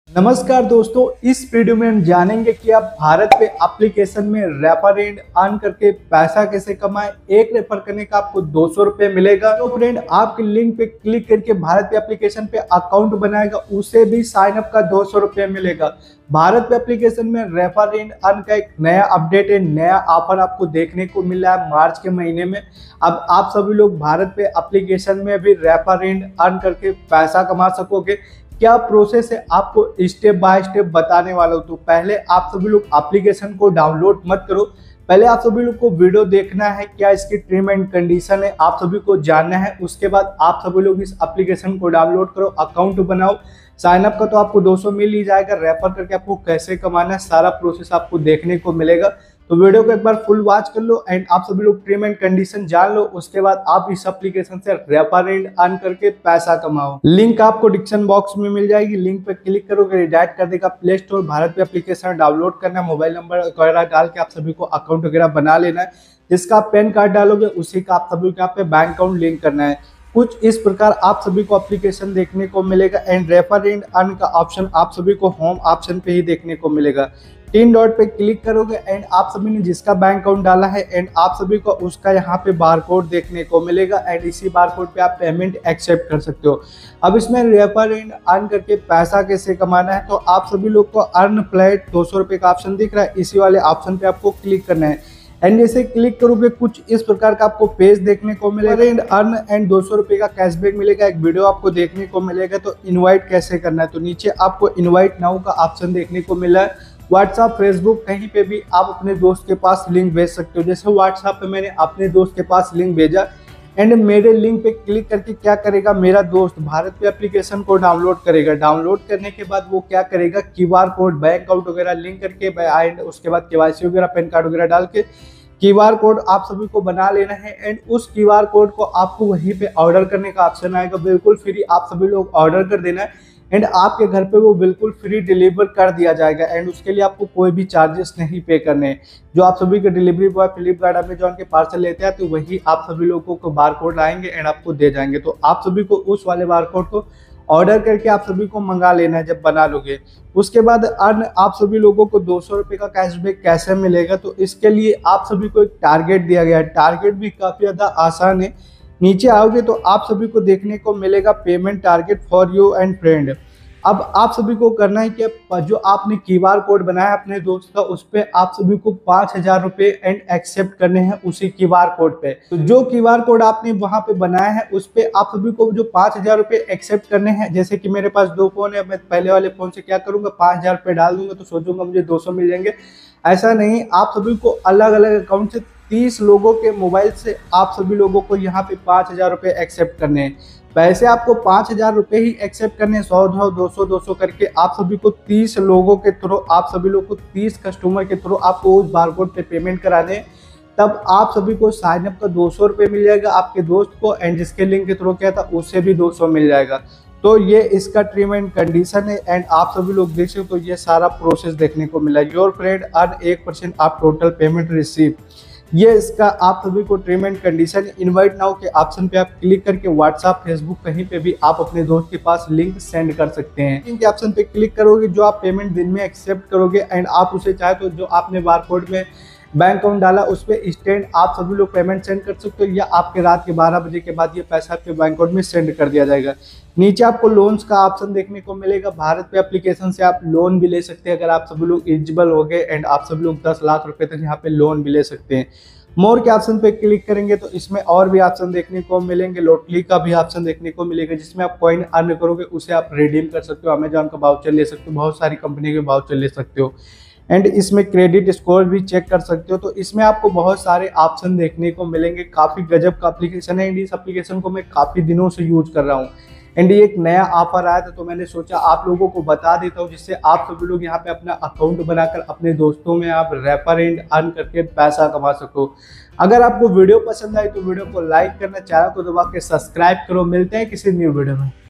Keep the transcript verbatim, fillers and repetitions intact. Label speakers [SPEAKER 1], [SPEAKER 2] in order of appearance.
[SPEAKER 1] नमस्कार दोस्तों, इस वीडियो में हम जानेंगे कि आप भारत पे एप्लीकेशन में रेफर एंड अर्न करके पैसा कैसे कमाएं। एक रेफर करने का आपको दो सौ रुपये मिलेगा। तो फ्रेंड, आपके लिंक पे क्लिक करके भारत पे एप्लीकेशन पे अकाउंट बनाएगा, उसे भी साइन अप का दो सौ रुपये मिलेगा। भारत पे एप्लीकेशन में रेफर एंड अर्न का एक नया अपडेट है, नया ऑफर आपको देखने को मिल रहा है मार्च के महीने में। अब आप सभी लोग भारत पे एप्लीकेशन में भी रेफर एंड अर्न करके पैसा कमा सकोगे। क्या प्रोसेस है आपको स्टेप बाय स्टेप बताने वाला हूँ। तो पहले आप सभी लोग एप्लीकेशन को डाउनलोड मत करो, पहले आप सभी लोग को वीडियो देखना है, क्या इसकी टर्म एंड कंडीशन है आप सभी को जानना है। उसके बाद आप सभी लोग इस एप्लीकेशन को डाउनलोड करो, अकाउंट बनाओ। साइन अप का तो आपको दो सौ मिल ही जाएगा, रेफर करके आपको कैसे कमाना है सारा प्रोसेस आपको देखने को मिलेगा। तो वीडियो को एक बार फुल वॉच कर लो एंड आप सभी लोग टर्म एंड कंडीशन जान लो। उसके बाद आप इस एप्लीकेशन से रेफर एंड अर्न करके पैसा कमाओ। लिंक आपको डिस्क्रिप्शन बॉक्स में मिल जाएगी, लिंक पे क्लिक करोगे रिडायरेक्ट कर देगा प्ले स्टोर। भारत पे एप्लीकेशन डाउनलोड करना है, मोबाइल नंबर वगैरह डाल के आप सभी को अकाउंट वगैरह बना लेना है। जिसका आप पैन कार्ड डालोगे उसी का आप सभी को यहाँ पे बैंक अकाउंट लिंक करना है। कुछ इस प्रकार आप सभी को एप्लीकेशन देखने को मिलेगा एंड रेफर एंड अर्न का ऑप्शन आप सभी को होम ऑप्शन पे ही देखने को मिलेगा। तीन डॉट पे क्लिक करोगे एंड आप सभी ने जिसका बैंक अकाउंट डाला है एंड आप सभी को उसका यहाँ पे बारकोड देखने को मिलेगा एंड इसी बारकोड पे आप पेमेंट एक्सेप्ट कर सकते हो। अब इसमें रेफर एंड अर्न करके पैसा कैसे कमाना है, तो आप सभी लोग को अर्न फ्लैट दो सौ रुपये का ऑप्शन दिख रहा है, इसी वाले ऑप्शन पे आपको क्लिक करना है एंड जैसे क्लिक करोगे कुछ इस प्रकार का आपको पेज देखने को मिलेगा एंड अर्न एंड दो सौ रुपये का कैशबैक मिलेगा। एक वीडियो आपको देखने को मिलेगा। तो इनवाइट कैसे करना है, तो नीचे आपको इनवाइट नाउ का ऑप्शन देखने को मिला है। व्हाट्सएप, फेसबुक, कहीं पे भी आप अपने दोस्त के पास लिंक भेज सकते हो। जैसे व्हाट्सएप पे मैंने अपने दोस्त के पास लिंक भेजा एंड मेरे लिंक पे क्लिक करके क्या करेगा, मेरा दोस्त भारत पे एप्लीकेशन को डाउनलोड करेगा। डाउनलोड करने के बाद वो क्या करेगा, क्यूआर कोड, बैंक अकाउंट वगैरह लिंक करके एंड उसके बाद केवाईसी वगैरह, पैन कार्ड वगैरह डाल के क्यूआर कोड आप सभी को बना लेना है एंड उस क्यूआर कोड को आपको वहीं पे ऑर्डर करने का ऑप्शन आएगा। बिल्कुल फ्री आप सभी लोग ऑर्डर कर देना है एंड आपके घर पे वो बिल्कुल फ्री डिलीवर कर दिया जाएगा एंड उसके लिए आपको कोई भी चार्जेस नहीं पे करने हैं। जो आप सभी के डिलीवरी बॉय फ्लिपकार्ट, अमेजॉन के पार्सल लेते हैं तो वही आप सभी लोगों को बार कोड आएंगे एंड आपको दे जाएंगे। तो आप सभी को उस वाले बार कोड को ऑर्डर करके आप सभी को मंगा लेना है जब बना लोगे। उसके बाद अर्न आप सभी लोगों को दो सौ रुपये का कैशबैक कैसे मिलेगा, तो इसके लिए आप सभी को एक टारगेट दिया गया है। टारगेट भी काफ़ी ज़्यादा आसान है। नीचे आओगे तो आप सभी को देखने को मिलेगा payment target for you and friend. अब आप सभी को करना है कि जो आपने क्यूआर कोड बनाया अपने दोस्त का, उस पर आप सभी को पाँच हजार रुपये एंड एक्सेप्ट करने हैं उसी क्यूआर कोड पे। तो जो क्यूआर कोड आपने वहां पे बनाया है उस पे आप सभी को जो पाँच हजार रुपये एक्सेप्ट करने हैं। जैसे कि मेरे पास दो फोन है, मैं पहले वाले फोन से क्या करूंगा, पाँच हजार रुपये डाल दूंगा तो सोचूंगा मुझे दो सौ मिल जाएंगे। ऐसा नहीं, आप सभी को अलग अलग अकाउंट से तीस लोगों के मोबाइल से आप सभी लोगों को यहाँ पे पाँच हजार रुपये एक्सेप्ट करने हैं। पैसे आपको पाँच हजार रुपये ही एक्सेप्ट करने हैं, सौ सौ दो सौ दो सौ करके आप सभी को तीस लोगों के थ्रू, आप सभी लोग को तीस कस्टमर के थ्रू आपको उस बारकोड पे पेमेंट कराने हैं। तब आप सभी को साइन अप का दो सौ रुपये मिल जाएगा आपके दोस्त को एंड जिसके लिंक के थ्रू किया था उससे भी दो सौ मिल जाएगा। तो ये इसका टर्म एंड कंडीशन है एंड आप सभी लोग देख सकते हो, तो ये सारा प्रोसेस देखने को मिला। योर फ्रेंड अर्न एक परसेंट आप टोटल पेमेंट रिसीव, ये इसका आप सभी को term and condition. Invite now के ऑप्शन पे आप क्लिक करके व्हाट्सएप, फेसबुक, कहीं पे भी आप अपने दोस्त के पास लिंक सेंड कर सकते हैं। लिंक के ऑप्शन पे क्लिक करोगे, जो आप पेमेंट दिन में एक्सेप्ट करोगे एंड आप उसे चाहे तो जो आपने बारकोड में बैंक अकाउंट डाला उस पर इंस्टेंट आप सभी लोग पेमेंट सेंड कर सकते हो, या आपके रात के बारह बजे के बाद ये पैसा आपके बैंक अकाउंट में सेंड कर दिया जाएगा। नीचे आपको लोन्स का ऑप्शन देखने को मिलेगा। भारत पे एप्लीकेशन से आप लोन भी ले सकते हैं अगर आप सभी लोग एलिजिबल हो गए एंड आप सभी लोग दस लाख रुपए तक यहाँ पे लोन भी ले सकते हैं। मोर के ऑप्शन पे क्लिक करेंगे तो इसमें और भी ऑप्शन देखने को मिलेंगे। लॉटरी का भी ऑप्शन देखने को मिलेगा जिसमें आप कॉइन अर्न करोगे उसे आप रिडीम कर सकते हो, अमेजॉन का वाउचर ले सकते हो, बहुत सारी कंपनी के वाउचर ले सकते हो एंड इसमें क्रेडिट स्कोर भी चेक कर सकते हो। तो इसमें आपको बहुत सारे ऑप्शन देखने को मिलेंगे। काफ़ी गजब का एप्लीकेशन है एंड इस एप्लीकेशन को मैं काफ़ी दिनों से यूज कर रहा हूँ एंड ये एक नया ऑफर आया था तो मैंने सोचा आप लोगों को बता देता हूँ, जिससे आप सभी लोग यहाँ पे अपना अकाउंट बनाकर अपने दोस्तों में आप रेफर एंड अर्न करके पैसा कमा सको। अगर आपको वीडियो पसंद आई तो वीडियो को लाइक करना, चैनल को दबा के सब्सक्राइब करो। मिलते हैं किसी न्यू वीडियो में।